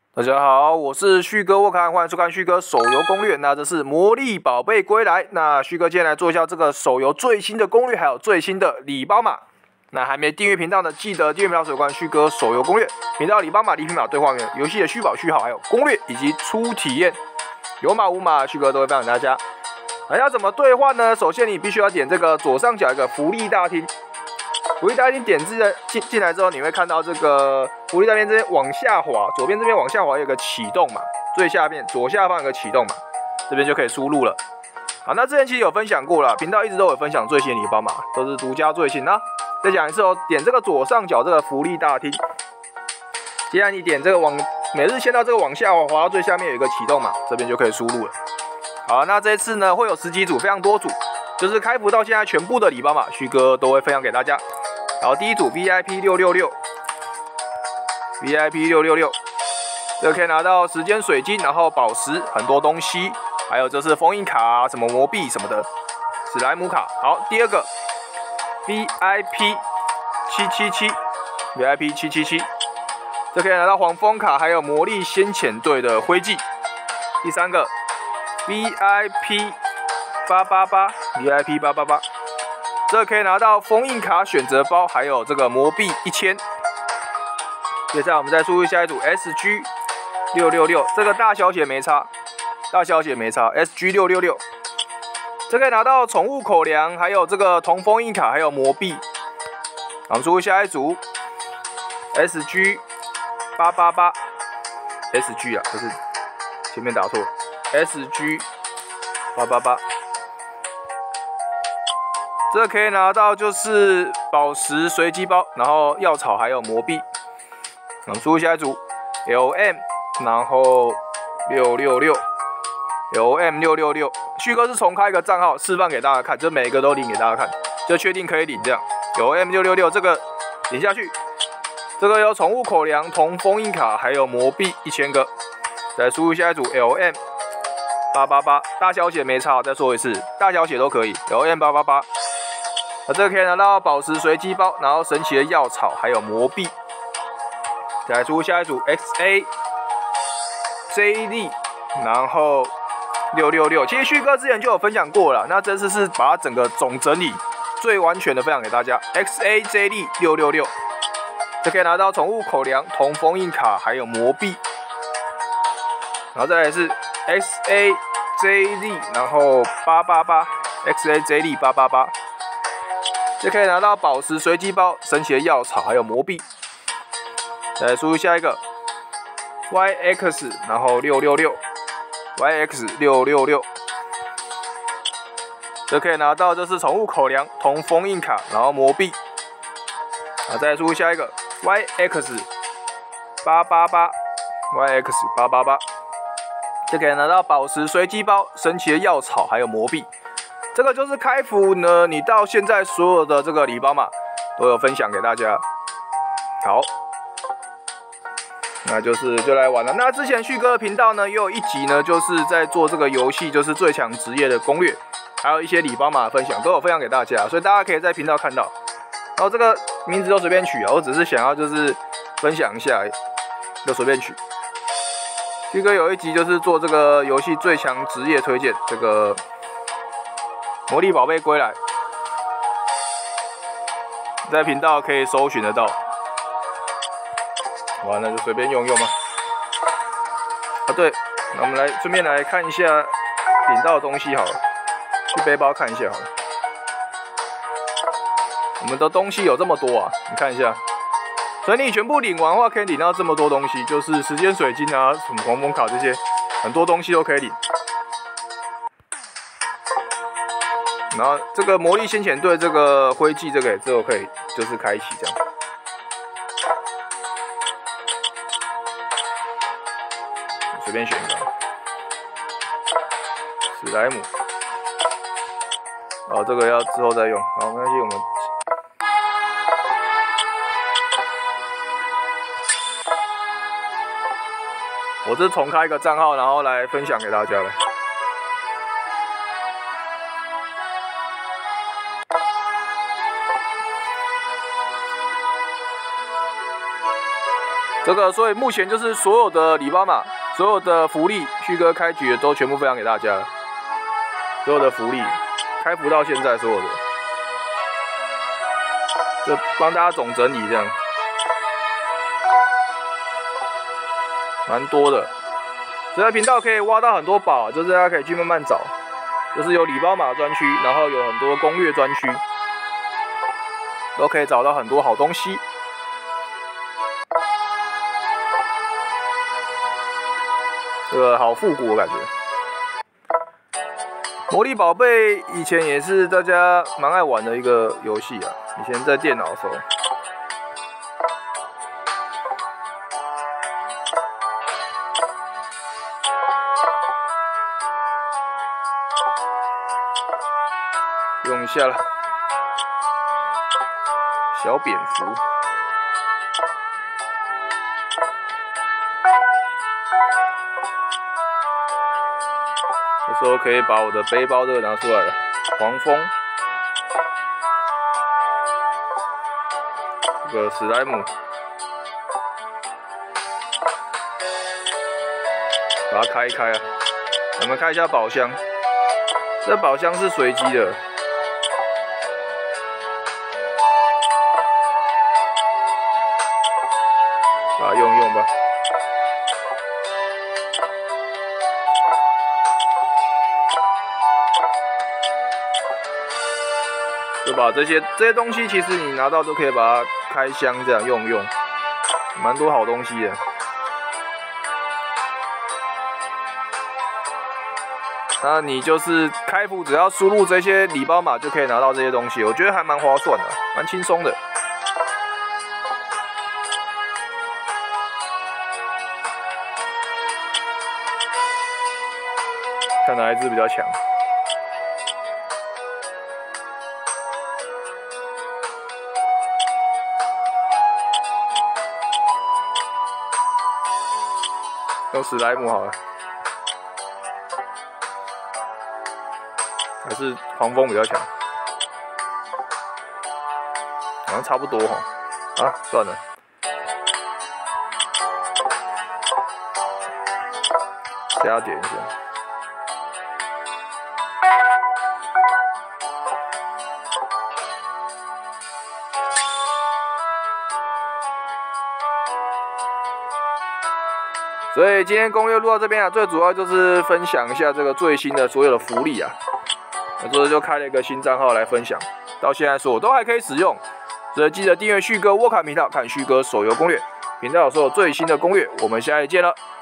大家好，我是旭哥沃卡，欢迎收看旭哥手游攻略。那这是魔力宝贝归来。那旭哥今天来做一下这个手游最新的攻略，还有最新的礼包码。那还没订阅频道的，记得订阅频道，有关旭哥手游攻略频道礼包码、礼品码、兑换元、游戏的续保序号，还有攻略以及初体验，有码无码，旭哥都会分享给大家。那要怎么兑换呢？首先你必须要点这个左上角一个福利大厅。福利大厅点进来之后，你会看到这个福利大厅这边往下滑，左边这边往下滑有个启动码，最下面左下方有个启动码，这边就可以输入了。好，那之前其实有分享过了，频道一直都有分享最新的礼包码，都是独家最新啊。再讲一次哦，点这个左上角这个福利大厅，接下来你点这个每日签到这个往下滑，滑到最下面有一个启动码，这边就可以输入了。好，那这次呢会有10几组，非常多组，就是开服到现在全部的礼包码，旭哥都会分享给大家。好，第一组 VIP 666，VIP 666，这个可以拿到时间水晶，然后宝石，很多东西，还有这是封印卡、什么魔币什么的，史莱姆卡。好，第二个 VIP 777，VIP 777，这可以拿到黄蜂卡，还有魔力先遣队的徽记。第三个 VIP 888，VIP 888。这可以拿到封印卡选择包，还有这个魔币1000。接下来我们再输入下一组 SG 666，这个大小写没差，SG 666。这可以拿到宠物口粮，还有这个铜封印卡，还有魔币。我们输入下一组 SG 888，SG 啊，不是前面打错 ，SG 888。这可以拿到就是宝石随机包，然后药草还有魔币。我们输入下一组 LM， 然后666，LM 666。旭哥是重开一个账号示范给大家看，就每一个都领给大家看，就确定可以领这样。LM 666这个领下去，这个有宠物口粮、铜封印卡，还有魔币1000个。再输入下一组 LM 888，大小写没差，再说一次，大小写都可以。LM 888。这个可以拿到宝石随机包，然后神奇的药草，还有魔币。再来输入下一组 XAJD， 然后666。其实旭哥之前就有分享过了，那这次是把它整个总整理最完全的分享给大家。XAJD 666，这可以拿到宠物口粮、铜封印卡，还有魔币。然后再来是 XAJD， 然后888，XAJD 888。这可以拿到宝石随机包、神奇的药草，还有魔币。再输入下一个 YX， 然后666，YX 666。这可以拿到这是宠物口粮、铜封印卡，然后魔币。再输入下一个 YX 888，YX 888。这可以拿到宝石随机包、神奇的药草，还有魔币。这个就是开服呢，你到现在所有的这个礼包码都有分享给大家。好，那就来玩了。那之前旭哥的频道呢，也有一集呢，就是在做这个游戏，就是最强职业的攻略，还有一些礼包码的分享，都有分享给大家，所以大家可以在频道看到。然后这个名字都随便取啊，我只是想要就是分享一下而已，就随便取。旭哥有一集就是做这个游戏最强职业推荐，这个魔力宝贝归来，在频道可以搜寻得到。完了就随便用嘛。啊对，那我们来顺便来看一下领到的东西好了，去背包看一下好了。我们的东西有这么多啊，你看一下。所以你全部领完的话，可以领到这么多东西，就是时间水晶啊、什么黄蜂卡这些，很多东西都可以领。然后这个魔力先遣队这个徽记这个之后可以就是开启这样。随便选一个。史莱姆。哦，这个要之后再用。好，没关系，我们。我是重开一个账号，然后来分享给大家的。 这个，所以目前就是所有的礼包码、所有的福利，旭哥开局的都全部分享给大家了。所有的福利，开服到现在所有的，就帮大家总整理这样，蛮多的。这个频道可以挖到很多宝，就是大家可以去慢慢找，就是有礼包码专区，然后有很多攻略专区，都可以找到很多好东西。这个好复古的感觉。魔力宝贝以前也是大家蛮爱玩的一个游戏啊，以前在电脑的时候。用一下了，小蝙蝠。这时候可以把我的背包这个拿出来了，黄蜂，这个史莱姆，把它开一开啊。我们开一下宝箱，这宝箱是随机的。把它用用吧。就把这些东西，其实你拿到都可以把它开箱这样用用，蛮多好东西的。那你就是开服，只要输入这些礼包码就可以拿到这些东西，我觉得还蛮划算的，蛮轻松的。看哪一只比较强？用史莱姆好了，还是黄蜂比较强？好像差不多哈。啊，算了，加点一下。所以今天攻略录到这边啊，最主要就是分享一下这个最新的所有的福利啊。我这就开了一个新账号来分享，到现在所有都还可以使用。所以记得订阅旭哥沃卡频道，看旭哥手游攻略，频道有所有最新的攻略。我们下期见了。